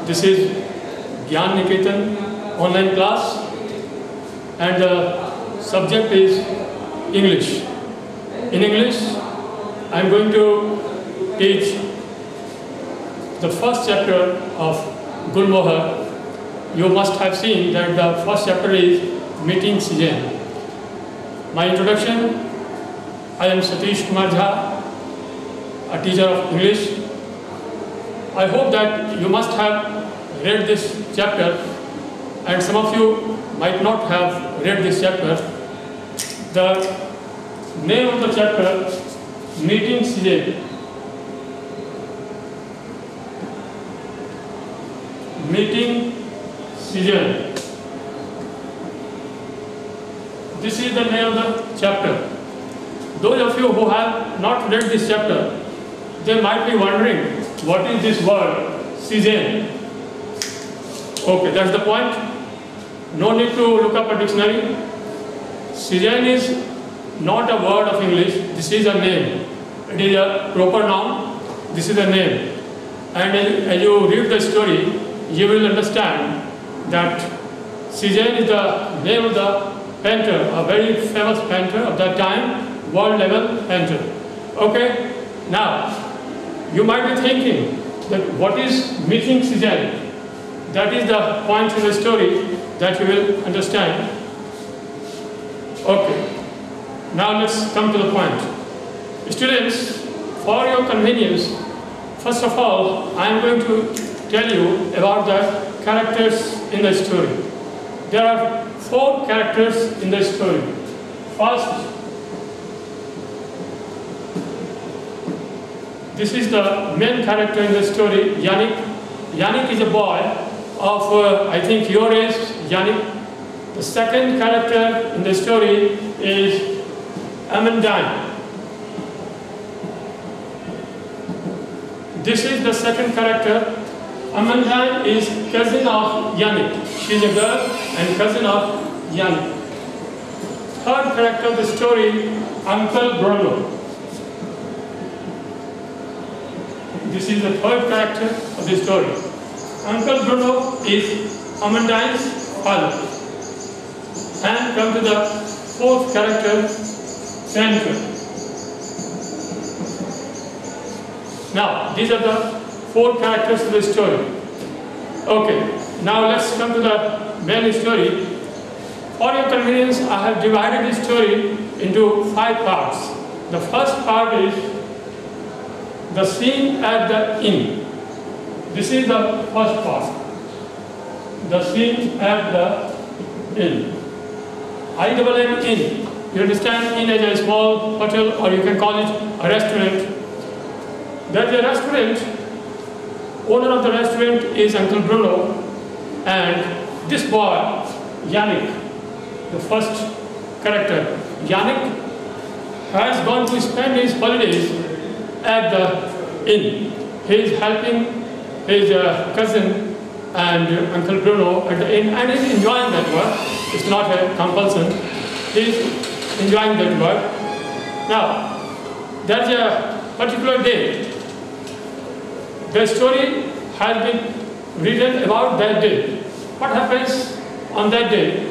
This is Gyan Niketan online class, and the subject is English. In English, I am going to teach the first chapter of Gulmohar. You must have seen that the first chapter is Meeting Season. My introduction: I am Satish Kumar Jha, a teacher of English. I hope that you must have read this chapter, and some of you might not have read this chapter. The name of the chapter, Meeting Season. Meeting Season. This is the name of the chapter. Those of you who have not read this chapter, they might be wondering, what is this word, season? Okay, that's the point. No need to look up a dictionary. Season is not a word of English. This is a name. It is a proper noun. This is a name. And as you read the story, you will understand that Season is the name of the painter, a very famous painter of that time, world level painter. Okay? Now, you might be thinking that what is Meeting Season? That is the point in the story that you will understand. Okay. Now let's come to the point. Students, for your convenience, first of all, I am going to tell you about the characters in the story. There are 4 characters in the story. First, this is the main character in the story, Yannick. Yannick is a boy of, I think, your age, Yannick. The second character in the story is Amandine. This is the second character. Amandine is cousin of Yannick. She is a girl and cousin of Yannick. Third character of the story, Uncle Bruno. This is the third character of the story. Uncle Bruno is Amandine's father. And come to the fourth character, Sandra. Now, these are the 4 characters of the story. Okay, now let's come to the main story. For your convenience, I have divided this story into 5 parts. The first part is the scene at the inn. This is the first part. The scene at the inn. I-double-N, inn. You understand, inn as a small hotel, or you can call it a restaurant. There is a restaurant. Owner of the restaurant is Uncle Bruno, and this boy, Yannick, the first character, Yannick, has gone to spend his holidays at the inn. He is helping his cousin and Uncle Bruno at the inn, and he is enjoying that work. It's not a compulsion. He is enjoying that work. Now, there's a particular day. The story has been written about that day. What happens on that day?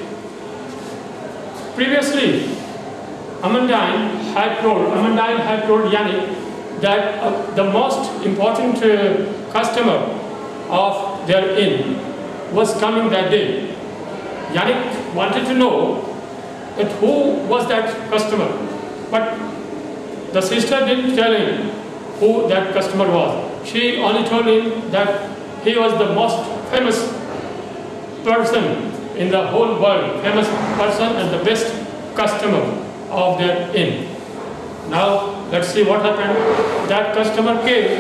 Previously, Amandine had told Yannick that the most important customer of their inn was coming that day. Yannick wanted to know that who was that customer, but the sister didn't tell him who that customer was. She only told him that he was the most famous person in the whole world, famous person and the best customer of their inn. Now, let's see what happened. That customer came,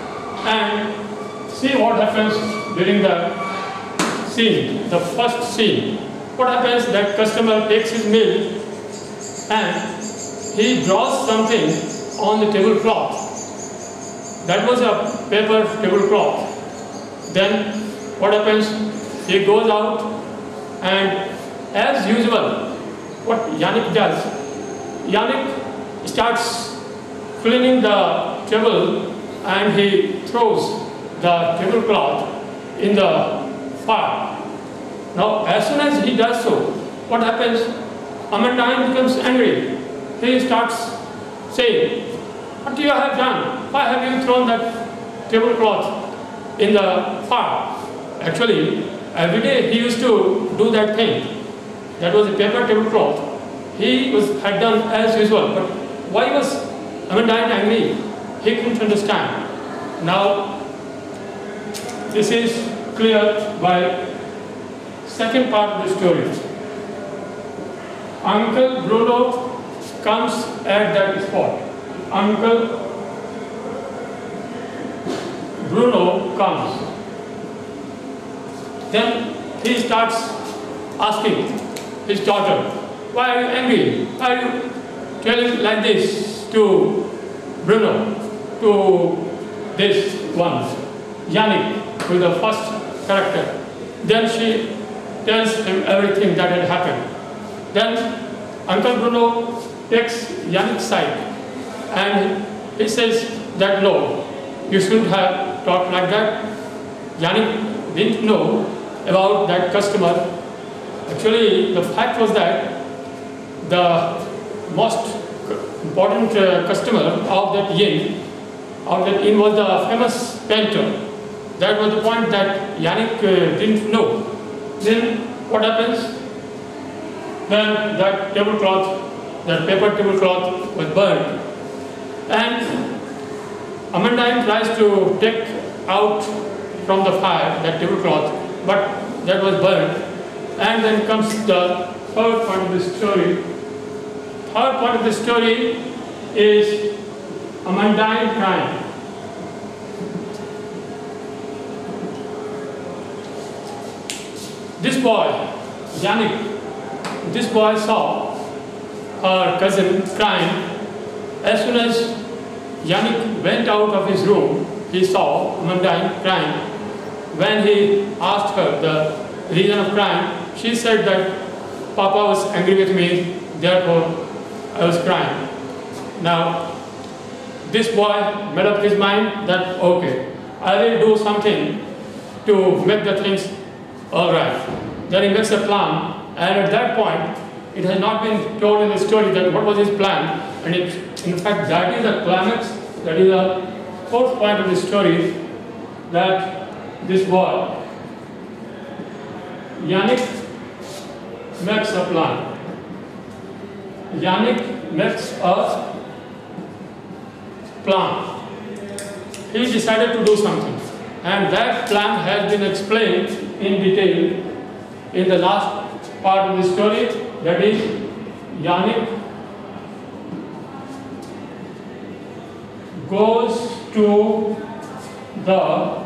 and see what happens during the scene, the first scene. What happens? That customer takes his meal and he draws something on the tablecloth. That was a paper tablecloth. Then what happens? He goes out, and as usual, what Yannick does, Yannick starts cleaning the table and he throws the tablecloth in the fire. Now, as soon as he does so, what happens? Amandine becomes angry. He starts saying, "What you have done? Why have you thrown that tablecloth in the fire?" Actually, every day he used to do that thing. That was a paper tablecloth. Had done as usual. But why was Amandine angry? He couldn't understand. Now, this is clear by second part of the story. Uncle Bruno comes at that spot. Uncle Bruno comes. Then he starts asking his daughter, "Why are you angry? Why are you telling like this to Bruno, to this one, Yannick, who is the first character?" Then she tells him everything that had happened. Then Uncle Bruno takes Yannick's side and he says that no, you shouldn't have talked like that. Yannick didn't know about that customer. Actually, the fact was that the most important customer of that inn was the famous painter. That was the point that Yannick didn't know. Then what happens? Then that paper tablecloth was burned. And Amandine tries to take out from the fire that tablecloth, but that was burned. And then comes the third part of the story. Third part of the story is Amandine crying. This boy, Yannick, this boy saw her cousin crying. As soon as Yannick went out of his room, he saw Amandine crying. When he asked her the reason of crying, she said that Papa was angry with me, therefore I was crying. Now, this boy made up his mind that, okay, I will do something to make the things all right. Then he makes a plan, and at that point, it has not been told in the story that what was his plan, and in fact, that is the climax, that is the fourth point of the story, that this boy, Yannick, makes a plan. Yannick makes a plan. He decided to do something, and that plan has been explained in detail in the last part of the story, that is Yannick goes to the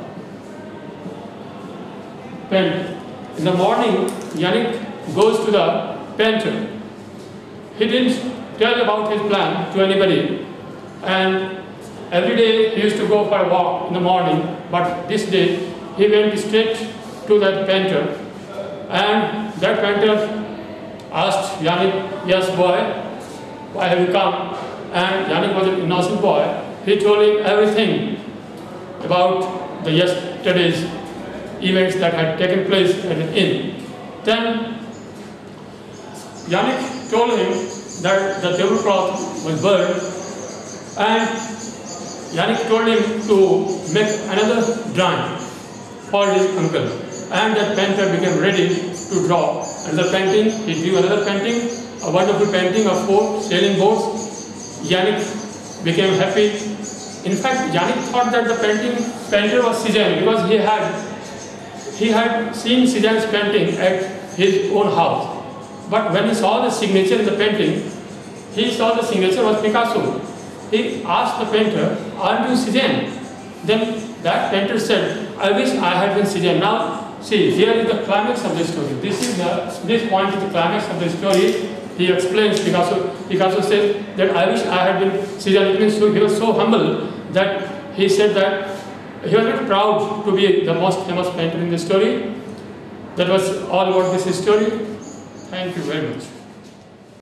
painter. In the morning, Yannick goes to the painter. He didn't tell about his plan to anybody, and every day he used to go for a walk in the morning, but this day he went straight to that painter, and that painter asked Yannick, "Yes, boy, why have you come?" And Yannick was an innocent boy. He told him everything about the yesterday's events that had taken place at the inn. Then Yannick told him that the tablecloth was burned, and Yannick told him to make another drawing for his uncle. And that painter became ready to draw another painting. He drew another painting, a wonderful painting of 4 sailing boats. Yannick became happy. In fact, Yannick thought that the painter was Cézanne, because he had seen Cézanne's painting at his own house. But when he saw the signature in the painting, he saw the signature was Picasso. He asked the painter, "Aren't you Cézanne?" Then that painter said, "I wish I had been Cézanne." Now, see, here is the climax of the story. This point is the climax of the story. He explains Picasso. Picasso says that I wish I had been Cézanne. It means he was so humble that he said that he was not proud to be the most famous painter in the story. That was all about this story. Thank you very much.